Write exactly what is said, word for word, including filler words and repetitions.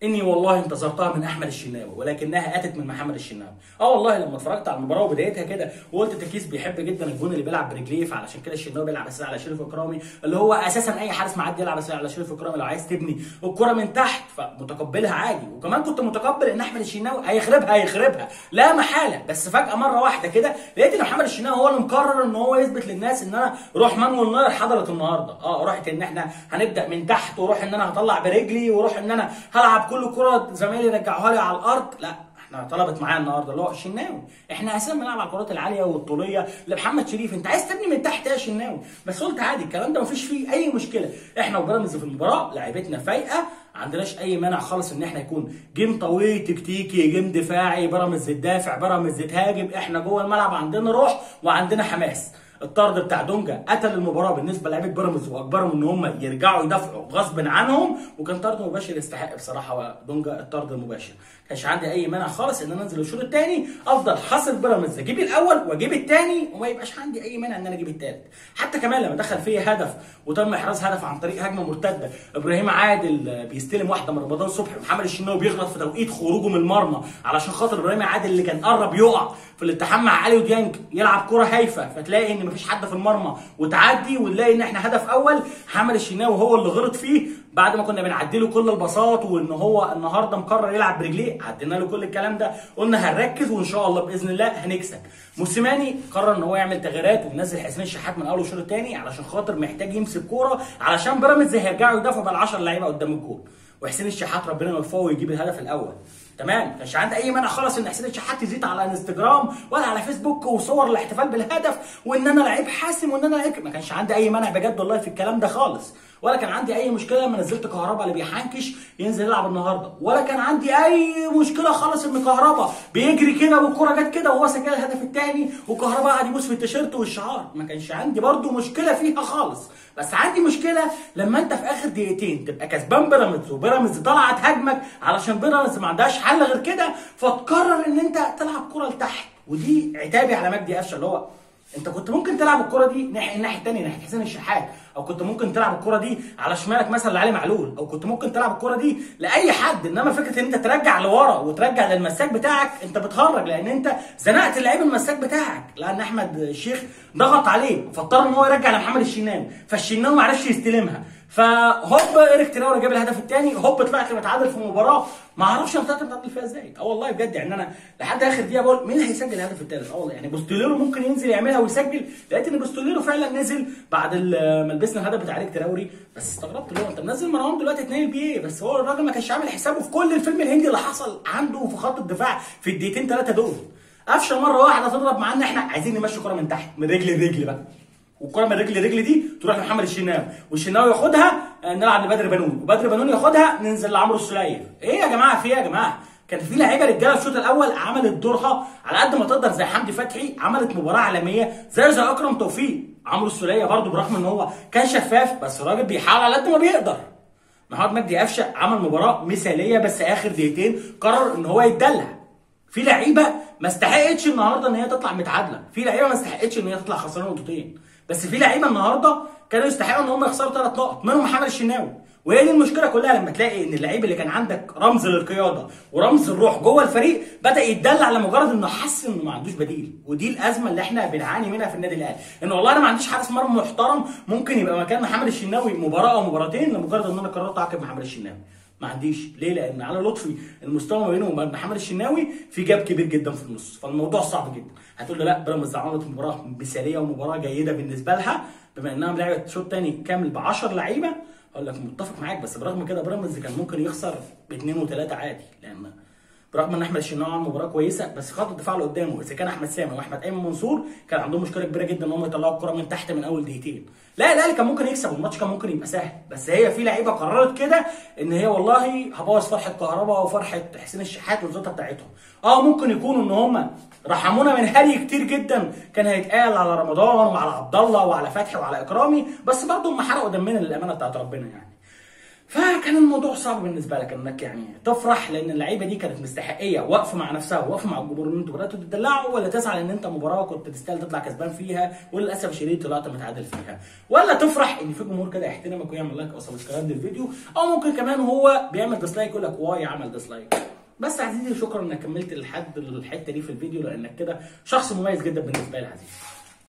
اني والله انتظرتها من احمد الشناوي ولكنها اتت من محمد الشناوي. اه والله لما اتفرجت على المباراه وبدايتها كده وقلت تكيس بيحب جدا الجون اللي بيلعب برجليه، فعلشان كده الشناوي بيلعب اساسا على شريف اكرامي، اللي هو اساسا اي حارس معدي يلعب اساسا على شريف اكرامي لو عايز تبني الكره من تحت، فمتقبلها عادي. وكمان كنت متقبل ان احمد الشناوي هيخربها هيخربها لا محاله، بس فجاه مره واحده كده لقيت ان محمد الشناوي هو اللي مقرر ان هو يثبت للناس ان انا روح مانويل نوير حضرت النهارده. اه رحت ان احنا هنبدا من تحت، وروح ان انا هطلع برجلي، وروح ان انا هلعب كل كره زمايلي رجعوها لي على الارض. لا احنا طلبت معايا النهارده اللي هو الشناوي، احنا اساسا بنلعب على الكرات العاليه والطوليه لمحمد شريف، انت عايز تبني من تحت يا شناوي. بس قلت عادي الكلام ده مفيش فيه اي مشكله، احنا وبيراميدز في المباراه لعيبتنا فايقه، ما عندناش اي مانع خالص ان احنا يكون جيم طويل تكتيكي، جيم دفاعي، بيراميدز تدافع بيراميدز تهاجم، احنا جوه الملعب عندنا روح وعندنا حماس. الطرد بتاع دونجا قتل المباراه بالنسبه لعيبه بيراميدز واجبرهم ان هم يرجعوا يدافعوا غصب عنهم، وكان طرد مباشر يستحق بصراحه دونجا الطرد المباشر. كانش عندي اي مانع خالص ان انا انزل الشوط الثاني افضل حاصر بيراميدز، اجيب الاول واجيب الثاني وما يبقاش عندي اي مانع ان انا اجيب الثالث. حتى كمان لما دخل فيا هدف وتم احراز هدف عن طريق هجمه مرتده، ابراهيم عادل بيستلم واحده من رمضان صبحي ومحمد الشناوي بيغلط في توقيت خروجه من المرمى علشان خاطر ابراهيم عادل اللي كان قرب يقع في الالتحام مع علي وديانج يلعب كره هايفه، فتلاقي ان مفيش حد في المرمى وتعدي، ونلاقي ان احنا هدف اول محمد الشناوي هو اللي غلط فيه بعد ما كنا بنعدي له كل البساط، وان هو النهارده مقرر يلعب برجليه، عدينا له كل الكلام ده، قلنا هنركز وان شاء الله باذن الله هنكسب. موسيماني قرر ان هو يعمل تغييرات وينزل حسين الشحات من اول الشوط الثاني علشان خاطر محتاج يمسك كوره، علشان بيراميدز هيرجعوا يدافعوا بال عشرة لعيبه قدام الجول، وحسين الشحات ربنا يوفقه ويجيب الهدف الاول. تمام، كانش عندي اي مانع خالص ان حسين الشحات يزيد على انستجرام ولا على فيسبوك وصور الاحتفال بالهدف وان انا لعيب حاسم وان انا لعيب، ما كانش عندي اي مانع بجد والله في الكلام ده خالص، ولا كان عندي اي مشكله لما نزلت كهربا اللي بيحنكش ينزل يلعب النهارده، ولا كان عندي اي مشكله خالص ان كهربا بيجري كده والكره جت كده وهو سجل الهدف الثاني وكهربا قاعد يبوس في التيشيرت والشعار، ما كانش عندي برده مشكله فيها خالص. بس عندي مشكله لما انت في اخر دقيقتين تبقى كسبان بيراميدز وبيراميدز طلعت هجمك علشان بيراميدز ما عندهاش حل غير كده، فتقرر ان انت تلعب كره لتحت، ودي عتابي على مجدي قفشه اللي هو انت كنت ممكن تلعب الكره دي ناحيه الناحيه الثانيه ناحيه حسين الشحات، او كنت ممكن تلعب الكره دي على شمالك مثلا لعلي معلول، او كنت ممكن تلعب الكره دي لاي حد، انما فكره ان انت ترجع لورا وترجع للمساك بتاعك انت بتهرج، لان انت زنقت اللعيب المساك بتاعك، لان احمد الشيخ ضغط عليه فاضطر ان هو يرجع لمحمد الشناوي، فالشناوي ما عرفش يستلمها، فهوب ايريك تراوري جاب الهدف الثاني، هوب طلعت متعادل في مباراه ما اعرفش انا طلعت متعادل فيها ازاي. اه والله بجد يعني انا لحد اخر دقيقه بقول مين اللي هيسجل الهدف الثالث؟ اه والله يعني بوستوليرو ممكن ينزل يعملها ويسجل، لقيت ان بوستوليرو فعلا نزل بعد ما لبسنا الهدف بتاع ايريك تراوري، بس استغربت اللي هو انت منزل مروان دلوقتي اتنين البي ايه، بس هو الراجل ما كانش عامل حسابه في كل الفيلم الهندي اللي حصل عنده في خط الدفاع في الدقيقتين ثلاثه دول. قفشه مره واحده تضرب معانا احنا عايزين نمشي كوره من تحت من رجل لرجل بقى، والكره من رجل لرجل دي تروح لمحمد الشناوي، والشناوي ياخدها نلعب لبدر بنون، وبدر بنون ياخدها ننزل لعمرو السوليه. ايه يا جماعه في ايه يا جماعه؟ كان في لعيبه رجاله في الشوط الاول عملت دورها على قد ما تقدر، زي حمدي فتحي عملت مباراه عالميه، زي زي اكرم توفيق. عمرو السوليه برده برغم ان هو كان شفاف بس الراجل بيحاول على قد ما بيقدر. محمد مجدي قفشه عمل مباراه مثاليه، بس اخر دقيقتين قرر ان هو يتدلع. في لعيبه ما استحقتش النهارده ان هي تطلع متعادله، في لعيبه ما استحقتش ان هي تطلع خسرانه نقطتين، بس في لعيبه النهارده كانوا يستحقوا ان هم يخسروا ثلاث نقط منهم محمد الشناوي. وهي دي المشكله كلها، لما تلاقي ان اللعيب اللي كان عندك رمز للقياده ورمز الروح جوه الفريق بدا يتدلع لمجرد انه حس انه ما عندوش بديل، ودي الازمه اللي احنا بنعاني منها في النادي الاهلي، ان والله انا ما عنديش حارس مرمى محترم ممكن يبقى مكان محمد الشناوي مباراه او مباراتين لمجرد ان انا قررت اعاقب محمد الشناوي. ما عنديش ليه؟ لان علي لطفي المستوى ما بينه وبين محمد الشناوي في جاب كبير جدا في النص، فالموضوع صعب جدا. هتقول لي لا بيراميدز عملت مباراه مثاليه ومباراه جيده بالنسبه لها بما انها لعبت شوط ثاني كامل ب عشرة لعيبه، اقول لك متفق معاك، بس برغم كده بيراميدز كان ممكن يخسر باثنين وثلاثه عادي، لان برغم ان احمد الشناوي عمل مباراه كويسه بس خط الدفاع اللي قدامه اذا كان احمد سامي واحمد ايمن منصور كان عندهم مشكله كبيره جدا ان هم يطلعوا الكره من تحت من اول دقيقتين. لا الاهلي كان ممكن يكسب والماتش كان ممكن يبقى سهل، بس هي في لعيبه قررت كده ان هي والله هبوظ فرحه كهربا وفرحه حسين الشحات والزيطه بتاعتهم. اه ممكن يكونوا ان هم رحمونا من هري كتير جدا كان هيتقال على رمضان وعلى عبد الله وعلى فتحي وعلى اكرامي، بس برضه هم حرقوا دمنا للامانه بتاعت ربنا يعني. فكان الموضوع صعب بالنسبه لك انك يعني تفرح لان اللعيبه دي كانت مستحقيه واقفه مع نفسها واقفه مع الجمهور ان انتوا بداتوا تدلعوا، ولا تزعل ان انت مباراه كنت تستاهل تطلع كسبان فيها وللاسف الشديد طلعت متعادل فيها، ولا تفرح ان في جمهور كده يحترمك ويعمل لايك او سبسكرايب للفيديو، او ممكن كمان هو بيعمل ديسلايك يقول لك واي عمل ديسلايك. بس عزيزي شكرا انك كملت لحد الحته دي في الفيديو لانك كده شخص مميز جدا بالنسبه لي عزيزي.